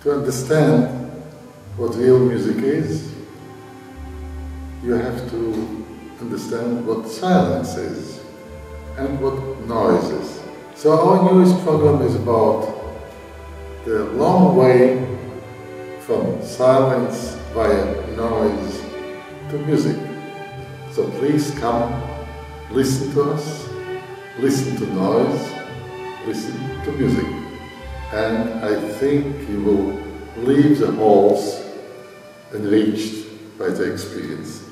To understand what real music is, you have to understand what silence is and what noise is. So our newest program is about the long way from silence via noise to music. So please come, listen to us, listen to noise, listen to music. And I think you will leave the halls enriched by the experience.